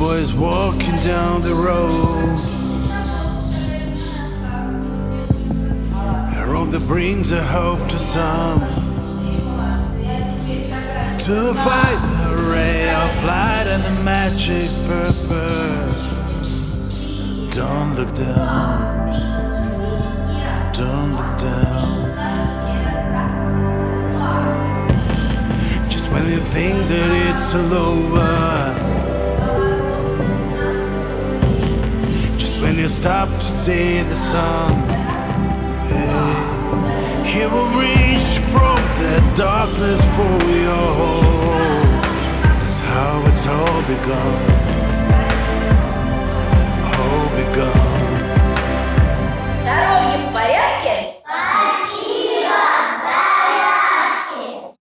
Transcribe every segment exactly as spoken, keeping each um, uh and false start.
boys walking down the road, a road that brings a hope to some, to find the ray of light and the magic purpose. Don't look down, don't look down. Just when you think that it's all over, just when you stop to see the sun, hey, he will reach from the darkness for your hope. That's how it's all begun. Здоровье в порядке? Спасибо, зарядки!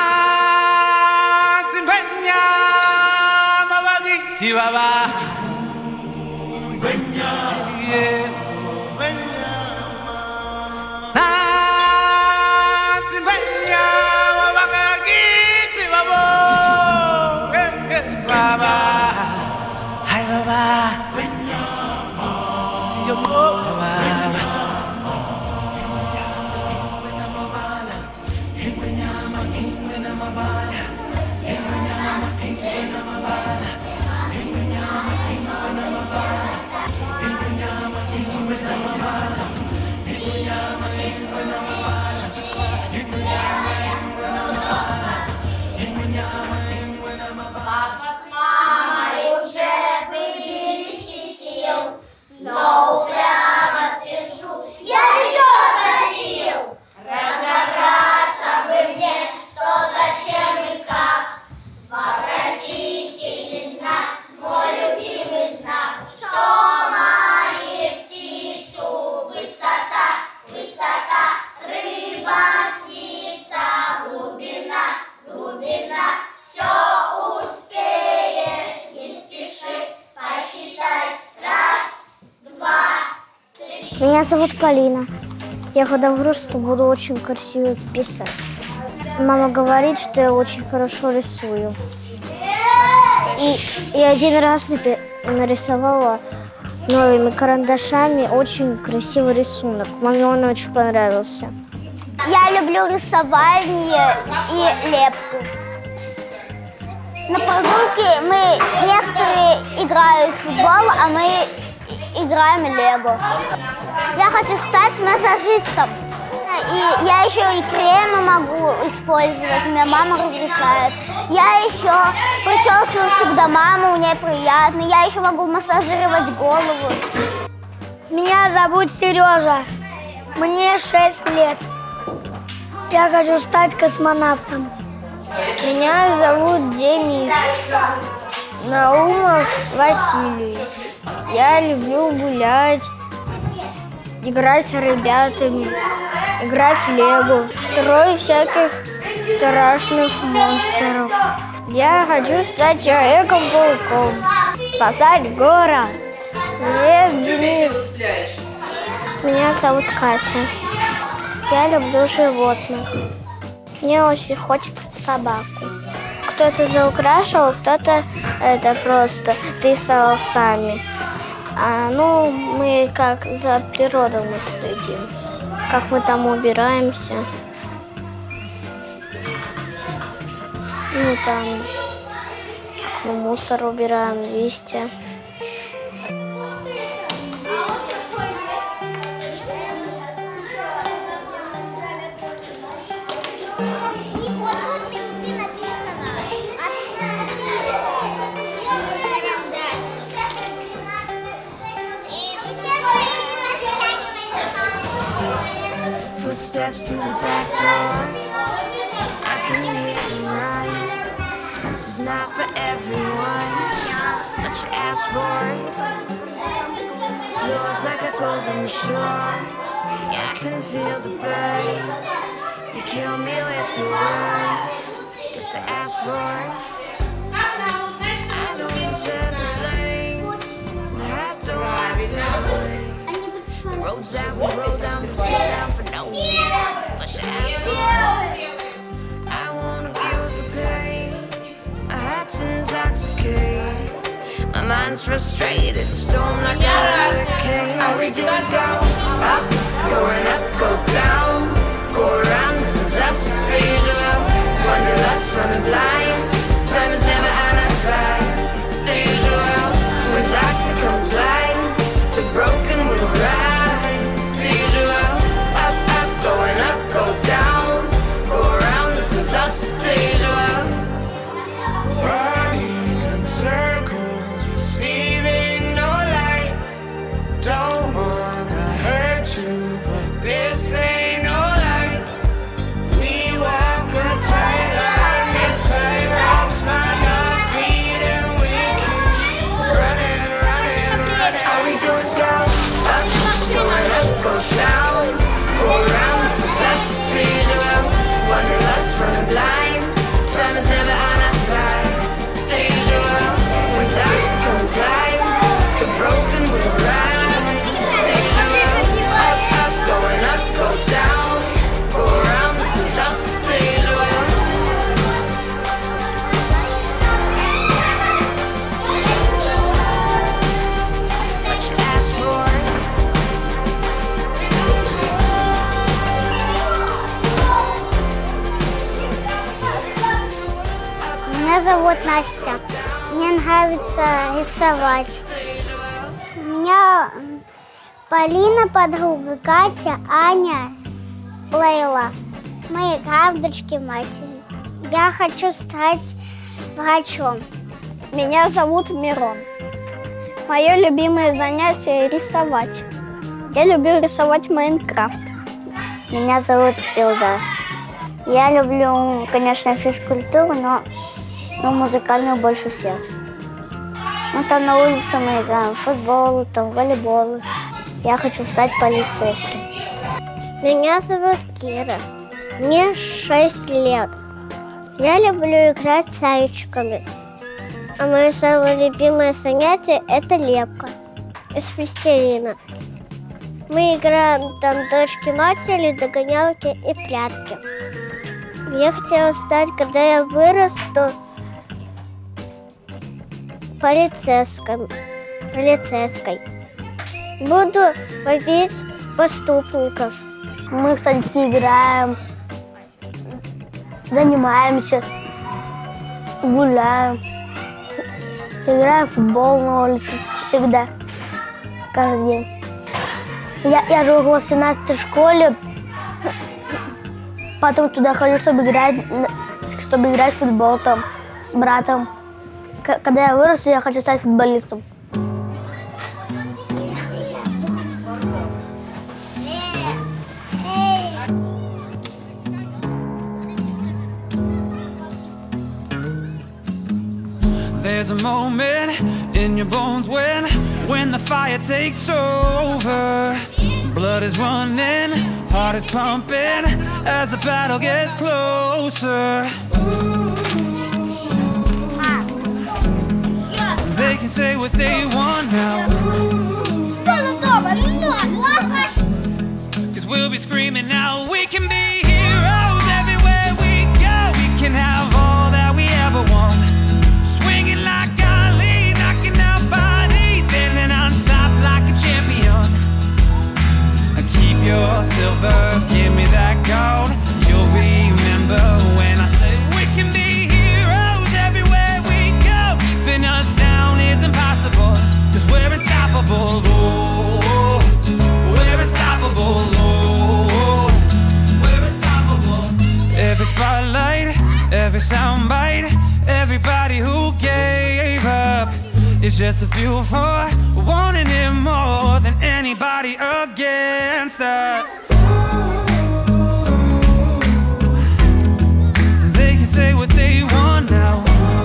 Папа с мамой уже выбились из сил, но упрямо твержу, я еще спросил. Разобраться бы мне, что, зачем и как. Вопросительный знак, мой любимый знак, что манит птицу высота, высота, рыба снится, глубина, глубина. Все успеешь, не спеши, посчитай. Раз, два, три. Меня зовут Полина. Я когда вырасту, буду очень красиво писать. Мама говорит, что я очень хорошо рисую. И я один раз нарисовала новыми карандашами очень красивый рисунок. Маме он очень понравился. Я люблю рисование и лепку. На прогулке мы некоторые играют в футбол, а мы играем в лего. Я хочу стать массажистом. И я еще и кремы могу использовать, меня мама разрешает. Я еще причесываю всегда маму, мне приятно. Я еще могу массажировать голову. Меня зовут Сережа. Мне шесть лет. Я хочу стать космонавтом. Меня зовут Денис Наумов Василий. Я люблю гулять, играть с ребятами, играть в лего, строю всяких страшных монстров. Я хочу стать Человеком-пауком, спасать город. Привет, Денис. Меня зовут Катя. Я люблю животных. Мне очень хочется собаку. Кто-то заукрашивал, кто-то это просто рисовал сами. А, ну, мы как за природой мы следим, как мы там убираемся. Ну, там, как мы мусор убираем, листья. Footsteps to the back door, I can hear them run. This is not for everyone, but you asked for it. Feels like a golden shore, yeah, I can feel the burn. You kill me with your words, guess I asked for it. I don't deserve the blame, I have to wipe it away. The roads that we rode down, we sit down for no reason, but you asked for it. I wanna feel the pain, my heart's intoxicated, my mind mind's frustrated, storm like a hurricane. All we do is go up, going up, go down, go around, this is us, the usual. Wanderlust, running blind, time is never on our side. The usual, when dark becomes light, the broken will rise. The usual, up, up, going up, go down, go around, this is us, the usual. Running in circles, receiving no light. Don't wanna hurt you, but this ain't no light. We walk a tight line, this tight rope's find our feet, and we keep running, running, running. All we do is go up, going up, go down, go around, this is us, the usual. Wanderlust, running blind, time is never on our side. The usual, when dark becomes light, the broken will rise. The usual, up, up, going up, go down, go around, this is us, the usual. What you ask for? Меня зовут Настя. Мне нравится рисовать. У меня Полина, подруга, Катя, Аня, Лейла. Мы играем в дочки-матери. Я хочу стать врачом. Меня зовут Мирон. Мое любимое занятие – рисовать. Я люблю рисовать Майнкрафт. Меня зовут Илдар. Я люблю, конечно, физкультуру, но, но музыкальную больше всех. Ну, там на улице мы играем в футбол, там в волейбол. Я хочу стать полицейским. Меня зовут Кира. Мне шесть лет. Я люблю играть с зайчиками. А мое самое любимое занятие – это лепка из пластилина. Мы играем там дочки-матери, догонялки и прятки. Я хотела стать, когда я вырасту, полицейской. полицейской. Буду ловить преступников. Мы в садике играем, занимаемся, гуляем. Играем в футбол на улице всегда, каждый день. Я, я же в семнадцатой школе, потом туда хожу, чтобы играть, чтобы играть в футбол там с братом. К- когда я вырасту, я хочу стать футболистом. There's a moment in your bones when, when the fire takes over. Blood is running, heart is pumping as the battle gets closer. They can say what they want now, 'cause we'll be screaming now. We can be heroes everywhere we go. We can have all that we ever want. Swinging like Ali, knocking out bodies, standing on top like a champion. Keep your silver, give me that gold. You'll remember when I say we can be heroes everywhere we go. Keeping us down is impossible, 'cause we're unstoppable. Oh, we're unstoppable. Oh, we're unstoppable. Every spotlight, every soundbite, everybody who gave up is just a fuel for wanting it more than anybody against us. They can say what they want now,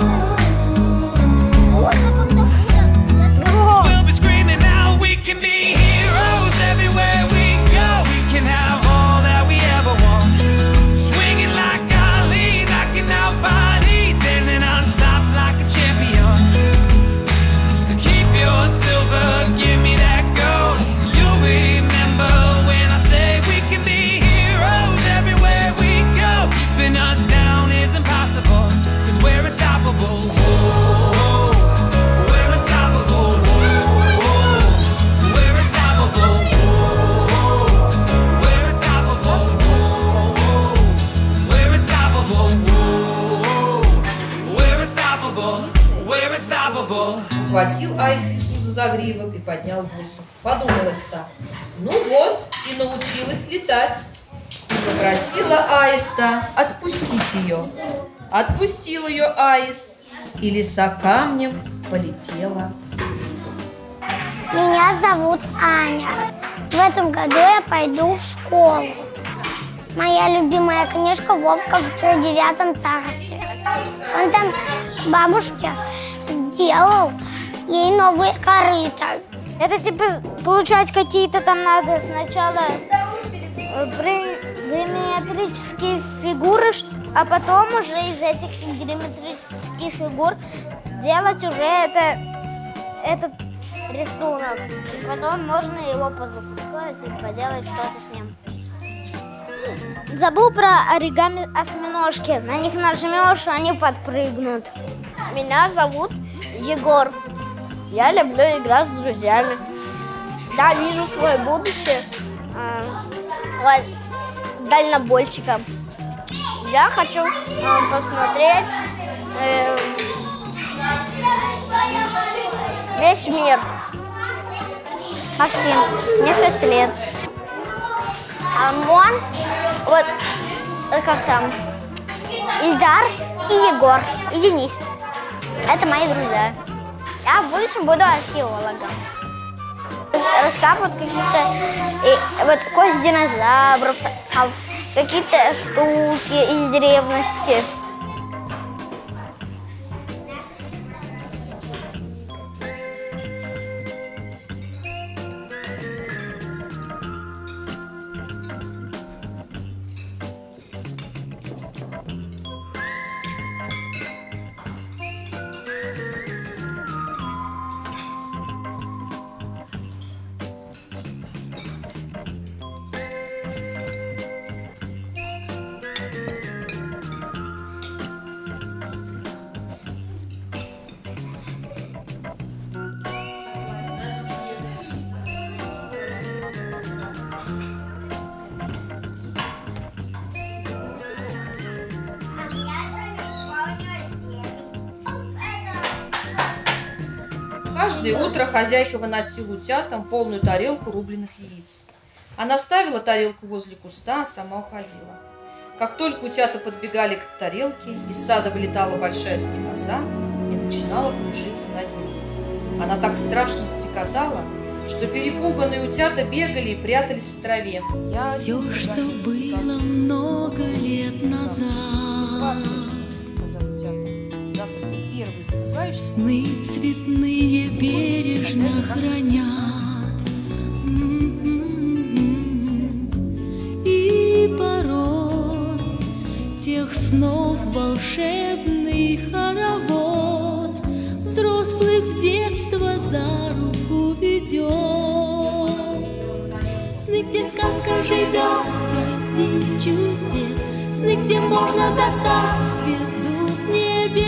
'cause we'll be screaming now. We can be heroes everywhere we go. We can have all that we ever want. Swinging like Ali, knocking out bodies, standing on top like a champion. Keep your silver, give me that gold. You'll remember when I say we can be heroes everywhere we go. Keeping us down is impossible, 'cause we're unstoppable. Oh, we're unstoppable. palpable, we're unstoppable. Ухватил аист лису за загривок и поднял в воздух. Подумала лиса: ну вот, и научилась летать. Попросила аиста отпустить ее. Отпустил ее аист, и лиса камнем полетела вниз. Меня зовут Аня. В этом году я пойду в школу. Моя любимая книжка «Вовка в тридевятом царстве». Он там бабушке сделал ей новые корыта. Это типа получать какие-то там надо сначала геометрические фигуры, а потом уже из этих геометрических фигур делать уже это, этот рисунок. И потом можно его позапускать и поделать что-то с ним. Забыл про оригами осьминожки. На них нажмешь, они подпрыгнут. Меня зовут Егор. Я люблю играть с друзьями. Я вижу свое будущее э, дальнобойщиком. Я хочу э, посмотреть э, весь мир. Максим, мне шесть лет. Амон, вот как там, Ильдар и Егор, и Денис. Это мои друзья. Я в будущем буду археологом. Раскапывать какие-то вот кости динозавров, какие-то штуки из древности. Каждое утро хозяйка выносила утятам полную тарелку рубленых яиц. Она ставила тарелку возле куста, а сама уходила. Как только утята подбегали к тарелке, из сада вылетала большая стрекоза и начинала кружиться над ней. Она так страшно стрекотала, что перепуганные утята бегали и прятались в траве. Все, что было много лет назад, сны цветные бережно хранят, и порой тех снов волшебный хоровод взрослых в детство за руку ведет. Сны, где сказка живет среди чудес, сны, где можно достать звезду с небес.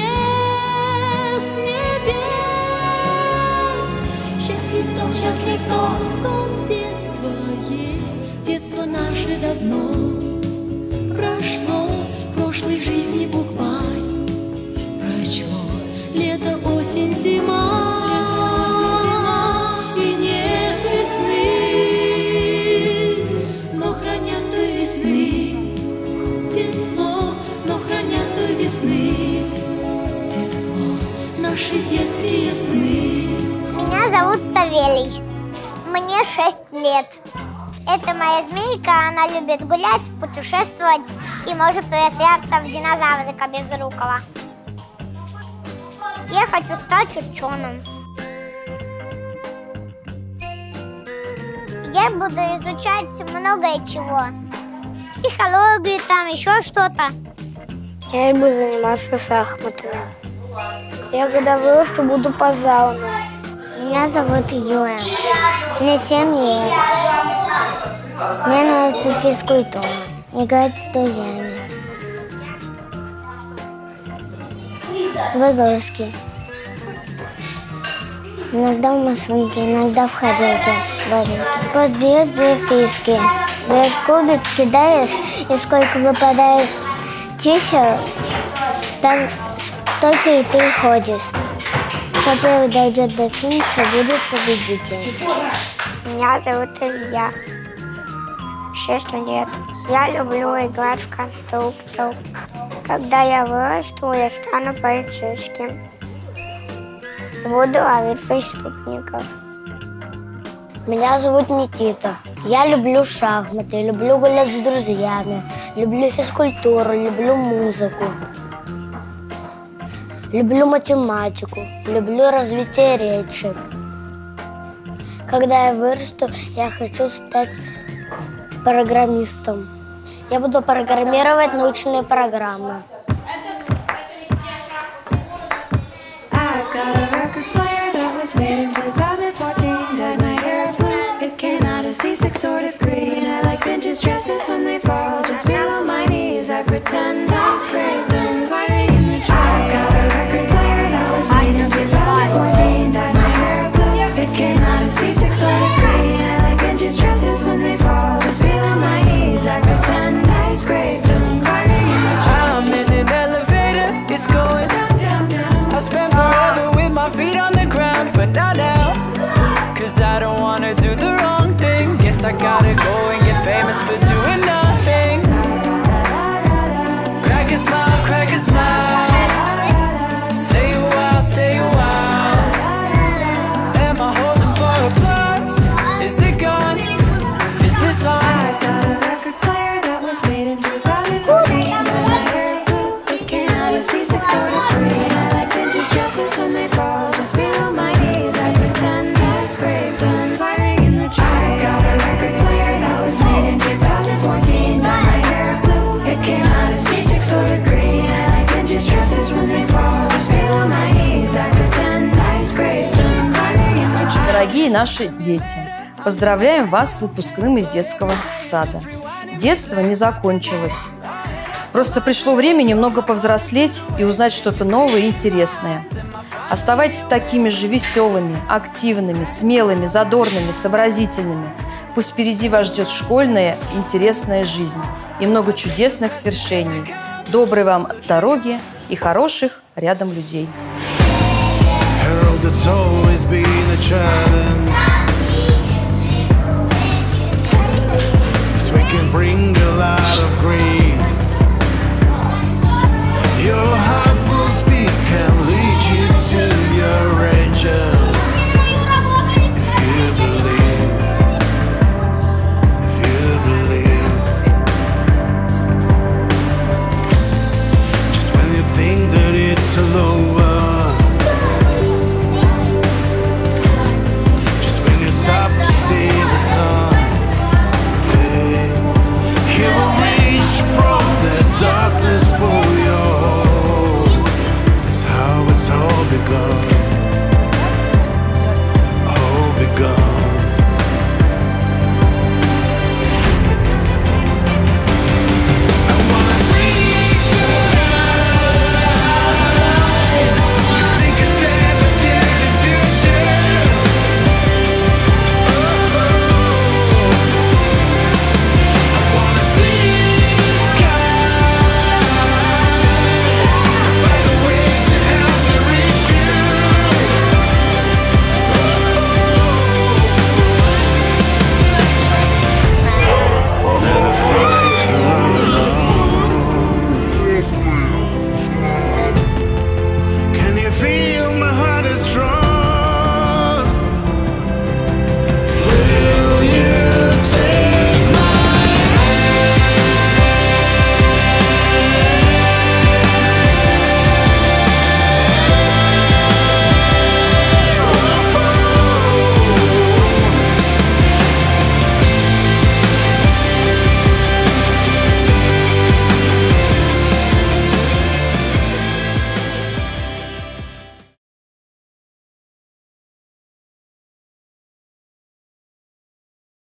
Счастлив тот, счастлив тот, в ком детство есть. Детство наше давно прошло, прошлой жизни букварь прочло. Лето, осень, зима, лето, осень, зима, и нет весны, но хранят той весны тепло, но хранят той весны тепло наши детские сны. Меня зовут Савелий. Мне шесть лет. Это моя змейка, она любит гулять, путешествовать и может превращаться в динозаврика безрукого. Я хочу стать ученым. Я буду изучать многое чего. Психологию, там еще что-то. Я буду заниматься шахматами. Я когда вырасту, буду пожалуйста. Меня зовут Юля. Мне семь лет. Мне нравится физкультура. Играть с друзьями. В игрушки. Иногда в машинке, иногда в ходилке. Вот берешь две фишки. Берешь кубик, кидаешь, и сколько выпадает чисел, так, только и ты ходишь. Кто первый дойдет до финиша, будет победитель. Меня зовут Илья. Шесть лет. Я люблю играть в конструктор. Когда я вырасту, я стану полицейским. Буду ловить преступников. Меня зовут Никита. Я люблю шахматы, люблю гулять с друзьями, люблю физкультуру, люблю музыку, люблю математику, люблю развитие речи. Когда я вырасту, я хочу стать программистом. Я буду программировать научные программы. C six or the green. I like vintage dresses when they fall just below my knees. I pretend I scrape them, climbing in the tree. I got a record player that was made in twenty fourteen. Dyed my hair blue. It came out of C six or the green. I like vintage dresses when they fall just below my knees. I pretend I scrape them, climbing in the tree. I'm in an elevator, it's going down, down, down. I spent forever with my feet on the ground, but not now. Cause I don't wanna do the wrong thing. Guess I gotta go and get famous for doing nothing. Crack a smile, crack a smile. Stay a while, stay a while. Am I holding for applause? Is it gone? Is this on? I got a record player that was made in twenty fourteen. My hair blue, it came out of C six or the green. I like vintage dresses when they fall just below my knees. I pretend I scrape them, climbing in the tree. I got a record player that was made in twenty fourteen. Dyed my hair blue, it came out of C six or the green. I like vintage dresses when they fall just below my knees. I pretend I scrape them, climbing in the tree. Дорогие наши дети, поздравляем вас с выпускным из детского сада. Детство не закончилось. Просто пришло время немного повзрослеть и узнать что-то новое и интересное. Оставайтесь такими же веселыми, активными, смелыми, задорными, сообразительными. Пусть впереди вас ждет школьная, интересная жизнь и много чудесных свершений. Доброй вам дороги и хороших рядом людей. Your heart will speak and lead you to your angel. If you believe, if you believe. Just when you think that it's all over, just when you stop to see the sun, hey, he will reach from the darkness for you. It's all begun.